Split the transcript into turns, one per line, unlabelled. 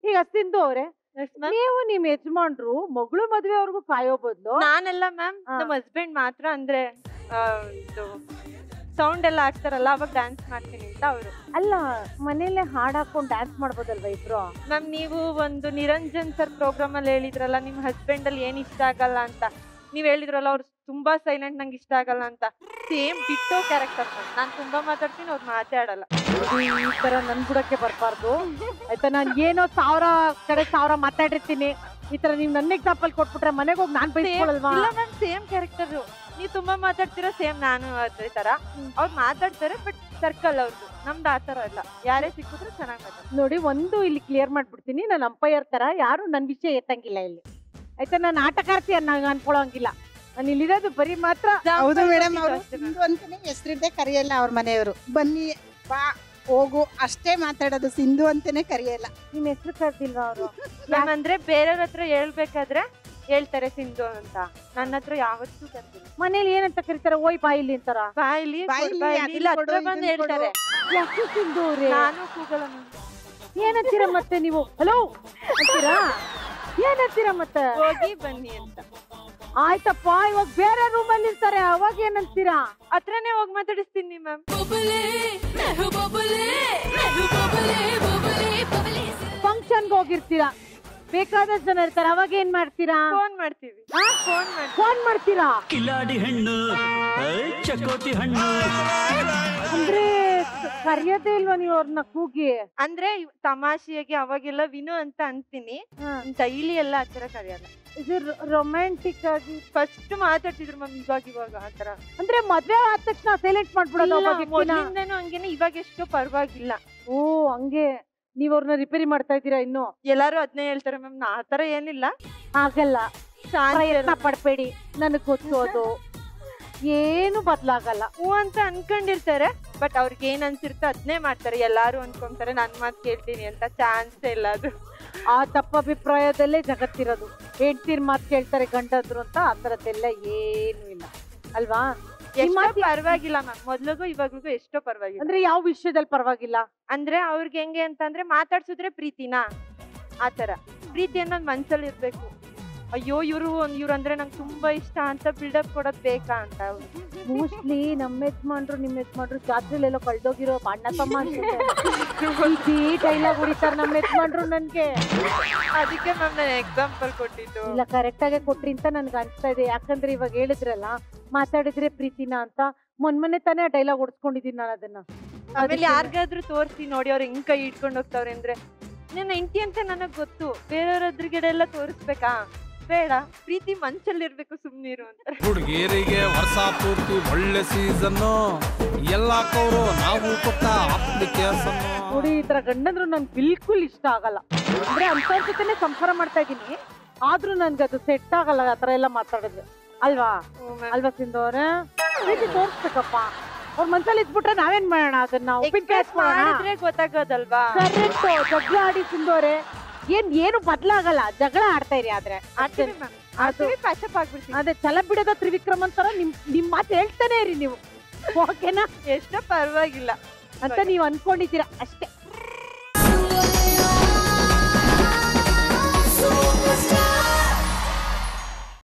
ಈಗ ಸಿಂಧು ಅವ್ರೆ ನೀವು ನಿಮ್ ಯಜಮಾನ್ರು ಮಗಳು ಮದ್ವೆವರೆಗೂ ಕಾಯೋ ಬದ್ಲು
ನಾನೆಲ್ಲ ಮ್ಯಾಮ್ ನಮ್ಮ ಹಸ್ಬೆಂಡ್ ಮಾತ್ರ ಅಂದ್ರೆ ಸೌಂಡ್ ಎಲ್ಲ ಹಾಕ್ತಾರಲ್ಲ ಅವಾಗ ಡ್ಯಾನ್ಸ್ ಮಾಡ್ತೀನಿ ಅಂತ ಅವರು.
ಅಲ್ಲ ಮನೇಲೆ ಹಾಡ್ ಹಾಕೊಂಡ್ ಡ್ಯಾನ್ಸ್ ಮಾಡ್ಬೋದಲ್ವಾ ಇಬ್ರು?
ಮ್ಯಾಮ್ ನೀವು ಒಂದು ನಿರಂಜನ್ ಸರ್ ಪ್ರೋಗ್ರಾಮ್ ಅಲ್ಲಿ ಹೇಳಿದ್ರಲ್ಲ ನಿಮ್ ಹಸ್ಬೆಂಡ್ ಅಲ್ಲಿ ಏನ್ ಇಷ್ಟ ಆಗಲ್ಲ ಅಂತ, ನೀವ್ ಹೇಳಿದ್ರಲ್ಲ ಅವ್ರು ತುಂಬಾ ಸೈಲೆಂಟ್ ನಂಗೆ ಇಷ್ಟ ಆಗಲ್ಲ ಅಂತ. Same ಬಿಟ್ಟೋ character. ನಾನ್ ತುಂಬಾ ಮಾತಾಡ್ತೀನಿ, ಅವ್ರು ಮಾತಾಡಲ್ಲ.
ಈ ತರ ನನ್ ಬುಡಕ್ಕೆ ಬರ್ಬಾರ್ದು ಆಯ್ತಾ? ನಾನ್ ಏನೋ 1000 ಕಡೆ 1000 ಮಾತಾಡಿರ್ತೀನಿ, ಈ ತರ ನೀವ್ ನನ್ನ ಎಕ್ಸಾಂಪಲ್ ಕೊಟ್ಬಿಟ್ರೆ ಮನೆಗೆ ಹೋಗಿ ನಾನ್ ಬೈಸ್ಕೊಳಲ್ವಾ?
ಇಲ್ಲ ಮ್ಯಾಮ್ ಸೇಮ್ ಕ್ಯಾರೆಕ್ಟರ್. ನೀವ್ ತುಂಬಾ ಮಾತಾಡ್ತೀರಾ, ಸೇಮ್ ನಾನು ಅದೇ ತರ. ಅವ್ರು ಮಾತಾಡ್ತಾರೆ ಬಟ್ ಸರ್ಕಲ್ ಅವ್ರದ್ದು, ನಮ್ದು ಆತರ ಇಲ್ಲ. ಯಾರೇ ಸಿಕ್ಕಿದ್ರು ಚೆನ್ನಾಗಿ ಮಾತಾಡ್ತಾರೆ.
ನೋಡಿ, ಒಂದು ಇಲ್ಲಿ ಕ್ಲಿಯರ್ ಮಾಡ್ಬಿಡ್ತೀನಿ, ನಾನು ಅಂಪೈರ್ ತರ ಯಾರು ನನ್ ವಿಷಯ ಎತ್ತಂಗಿಲ್ಲ ಇಲ್ಲಿ ಆಯ್ತಾ? ನಾನು ಆಟಗಾರ್ತಿ ಅನ್ಕೊಳ್ಳೋಂಗಿಲ್ಲ. ನಾನು ಇಲ್ಲಿರೋದು ಬರೀ ಮಾತ್ರ.
ಹೌದು ಮೇಡಮ್, ಅವರು ಸಿಂಧು ಅಂತಾನೆ ಹೆಸರಿದ್ದೆ ಕರೆಯಲ್ಲ ಅವ್ರ ಮನೆಯವರು. ಬನ್ನಿ ಬಾ ಹೋಗು ಅಷ್ಟೇ ಮಾತಾಡೋದು, ಸಿಂಧು ಅಂತಾನೆ ಕರೆಯಲ್ಲ.
ನಿಮ್ ಹೆಸರು ಕರ್ದಿಲ್ವಾ ಅವರು?
ಮ್ಯಾಮ್ ಅಂದ್ರೆ ಬೇರೆಯವ್ರ ಹತ್ರ ಹೇಳ್ಬೇಕಾದ್ರೆ ಹೇಳ್ತಾರೆ ಸಿಂಧು ಅಂತ, ನನ್ನ ಹತ್ರ ಯಾವತ್ತೂ ಕರ್ದಿಲ್ಲ.
ಮನೇಲಿ ಏನಂತ ಕರೀತಾರೆ? ಓಯ್ ಬಾಯಿಲಿ ಅಂತಾರ?
ಬಾಯಿಲಿ ಇಲ್ಲ ಹತ್ರ ಬಂದು ಹೇಳ್ತಾರೆ.
ಯಾಕೆ ಸಿಂಧು ಅವ್ರೆ?
ನಾನು ಕೂಗಲ್ಲ.
ಏನಂತೀರ ಮತ್ತೆ ನೀವು? ಹಲೋ ಅಂತೀರಾ? ಏನಂತೀರಾ ಮತ್ತೆ?
ಹೋಗಿ ಬನ್ನಿ ಅಂತ.
ಆಯ್ತಪ್ಪ, ಇವಾಗ ಬೇರೆ ರೂಮ್ ಅಲ್ಲಿ ಇರ್ತಾರೆ, ಅವಾಗ ಏನಂತೀರಾ?
ಹತ್ರನೇ ಹೋಗಿ ಮಾತಾಡಿಸ್ತೀನಿ ಮ್ಯಾಮ್.
ಫಂಕ್ಷನ್ಗೆ ಹೋಗಿರ್ತೀರಾ, ಬೇಕಾದಷ್ಟು ಜನ ಇರ್ತಾರೆ, ಅವಾಗ ಏನ್ ಮಾಡ್ತೀರಾ?
ಫೋನ್ ಮಾಡ್ತೀವಿ.
ಫೋನ್ ಮಾಡ್ತೀರಾ?
ಕಿಲಾಡಿ ಹಣ್ಣು, ಚಕೋತಿ ಹಣ್ಣು.
ಅಂದ್ರೆ ಕರೆಯೋದೇ ಇಲ್ವಾ ನೀವು ಅವ್ರನ್ನ ಕೂಗಿ?
ಅಂದ್ರೆ ತಮಾಷೆಯಾಗಿ ಅವಾಗೆಲ್ಲ ವಿನು ಅಂತ ಅಂತೀನಿ, ಡೈಲಿ ಎಲ್ಲ ಆತರ ಕರೆಯಲ್ಲ.
ಇದು ರೊಮ್ಯಾಂಟಿಕ್ ಆಗಿ
ಫಸ್ಟ್ ಮಾತಾಡ್ತಿದ್ರು ಮ್ಯಾಮ್, ಇವಾಗ ಆತರ.
ಅಂದ್ರೆ ಮದ್ವೆ ಆದ ತಕ್ಷಣ ಸೈಲೆಂಟ್ ಮಾಡ್ಬಿಡೋದು?
ಮೊದ್ಲಿಂದನೂ ಹಂಗೇನೆ, ಇವಾಗ ಎಷ್ಟು ಪರವಾಗಿಲ್ಲ.
ಓ ಹಂಗೆ. ನೀವ್ ಅವ್ರನ್ನ ರಿಪೇರಿ ಮಾಡ್ತಾ ಇದ್ದೀರಾ ಇನ್ನು?
ಎಲ್ಲಾರು ಅದನ್ನೇ ಹೇಳ್ತಾರೆ ಮ್ಯಾಮ್, ಆತರ ಏನಿಲ್ಲ.
ಆಗಲ್ಲ, ಪ್ರಯತ್ನ ಪಡ್ಬೇಡಿ, ನನಗ್ ಗೊತ್ತೋದು ಏನು ಬದ್ಲಾಗಲ್ಲ.
ಹೂ ಅಂತ ಅನ್ಕೊಂಡಿರ್ತಾರೆ, ಬಟ್ ಅವ್ರಿಗೆ ಏನ್ ಅನ್ಸಿರ್ತೋ ಅದನ್ನೇ ಮಾಡ್ತಾರೆ. ಎಲ್ಲಾರು ಅನ್ಕೊಂತಾರೆ ನನ್ ಮಾತ್ ಕೇಳ್ತೀನಿ ಅಂತ, ಚಾನ್ಸ್ ಇಲ್ಲ ಅದು.
ಆ ತಪ್ಪಭಿಪ್ರಾಯದಲ್ಲೇ ಜಗತ್ತಿರೋದು. ಹೆಂಡ್ತಿರ್ ಮಾತ್ ಕೇಳ್ತಾರೆ ಗಂಡದ್ರು ಅಂತ, ಆ ತರದ್ದೆಲ್ಲ ಏನು ಇಲ್ಲ ಅಲ್ವಾ?
ಪರವಾಗಿಲ್ಲ ಮ್ಯಾಮ್, ಮೊದ್ಲಿಗೂ ಇವಾಗ್ಲಿಗೂ ಎಷ್ಟೋ ಪರವಾಗಿಲ್ಲ.
ಅಂದ್ರೆ ಯಾವ ವಿಷಯದಲ್ಲಿ ಪರವಾಗಿಲ್ಲ?
ಅಂದ್ರೆ ಅವ್ರಿಗೆ ಹೆಂಗೆ ಅಂತಂದ್ರೆ ಮಾತಾಡ್ಸಿದ್ರೆ ಪ್ರೀತಿನಾ, ಆತರ ಪ್ರೀತಿ ಅನ್ನೋದು ಮನ್ಸಲ್ಲಿ ಇರ್ಬೇಕು. ಅಯ್ಯೋ ಇವ್ರು ಅಂದ್ರೆ ನಂಗೆ ತುಂಬಾ ಇಷ್ಟ ಅಂತ ಬಿಲ್ಡಪ್ ಕೊಡೋದ್ ಬೇಕಾ ಅಂತ.
ಮೋಸ್ಟ್ಲಿ ನಮ್ಮ ಯಜಮಾನ್ರು ನಿಮ್ ಯಜಮಾನ್ರು ಜಾತ್ರೆಲೆಲ್ಲೋ ಕಳ್ದೋಗಿರೋ ಅಣ್ಣ ತಮ್ಮ ಡೈಲಾಗ್ ಹೊಡಿತಾರ ನಮ್ಮ ಯಜಮಾನ್ರು ನನ್ಗೆ.
ಅದಕ್ಕೆ ಮ್ಯಾಮ್ ನಾನು ಎಕ್ಸಾಂಪಲ್ ಕೊಟ್ಟಿದ್ದು.
ಇಲ್ಲ, ಕರೆಕ್ಟ್ ಆಗೇ ಕೊಟ್ರಿ ಅಂತ ನನ್ಗೆ ಅನ್ಸ್ತಾ ಇದೆ. ಯಾಕಂದ್ರೆ ಇವಾಗ ಹೇಳಿದ್ರಲ್ಲ ಮಾತಾಡಿದ್ರೆ ಪ್ರೀತಿನ ಅಂತ, ಮೊನ್ನೆ ತಾನೇ ಆ ಡೈಲಾಗ್ ಹೊಡ್ಸ್ಕೊಂಡಿದೀನಿ ನಾನು ಅದನ್ನ.
ಆಮೇಲೆ ಯಾರಿಗಾದ್ರೂ ತೋರಿಸಿ ನೋಡಿ ಅವ್ರು ಹೆಂಗ್ ಕೈ ಇಟ್ಕೊಂಡು ಹೋಗ್ತಾವ್ರೆ ಅಂದ್ರೆ, ನನ್ನ ಹೆಂಡತಿ ಅಂತ ನನಗ್ ಗೊತ್ತು, ಬೇರೆಯವ್ರ ಎದುರುಗಡೆ ಎಲ್ಲ ತೋರಿಸ್ಬೇಕಾ? ಬೇಡ, ಪ್ರೀತಿ ಮನ್ಸಲ್ಲಿರ್ಬೇಕು, ಸುಮ್ನಿರು ಅಂತ.
ಹುಡುಗಿಯರಿಗೆ ವರ್ಷ ಪೂರ್ತಿ ಒಳ್ಳೆ ಸೀಸನ್ ಎಲ್ಲ ಕವರು ನಾವು ಕೊಟ್ಟ ಅಪ್ಲಿಕೇಶನ್.
ನೋಡಿ, ಈ ತರ ಗಂಡಂದ್ರು ನನ್ಗೆ ಬಿಲ್ಕುಲ್ ಇಷ್ಟ ಆಗಲ್ಲ. ಅಂದ್ರೆ ಅಂತವ್ರ ಜೊತೆನೆ ಸಂಸಾರ ಮಾಡ್ತಾ ಇದೀನಿ, ಆದ್ರೂ ನನ್ಗೆ ಅದು ಸೆಟ್ ಆಗಲ್ಲ ಆತರ ಎಲ್ಲ ಮಾತಾಡಿದ್ರೆ. ಅಲ್ವಾ ಸಿಂಧು ಅವ್ರೆ? ಪ್ರೀತಿ ತೋರಿಸ್ಬೇಕಪ್ಪ. ಅವ್ರ ಮನ್ಸಲ್ಲಿ ಇದ್ಬಿಟ್ರೆ ನಾವೇನ್ ಮಾಡೋಣ? ಅದನ್ನ
ಮಾಡಿದ್ರೆ ಗೊತ್ತಾಗೋದಲ್ವಾ?
ಕರೆಕ್ಟ್. ಜಗಳ ಆಡಿ ಸಿಂಧು ಅವ್ರೆ, ಏನು ಬದ್ಲಾಗಲ್ಲ, ಜಗಳ ಆಡ್ತಾ ಇರಿ. ಆದ್ರೆ ಅದೇ ಛಲ ಬಿಡೋದ ತ್ರಿವಿಕ್ರಮ್ ಅಂತಾರ, ನಿಮ್ ಮಾತು ಹೇಳ್ತಾನೆ ಇರಿ ನೀವು, ಓಕೆನಾ?
ಎಷ್ಟೋ ಪರವಾಗಿಲ್ಲ
ಅಂತ ನೀವ್ ಅನ್ಕೊಂಡಿದ್ದೀರಾ ಅಷ್ಟೇ.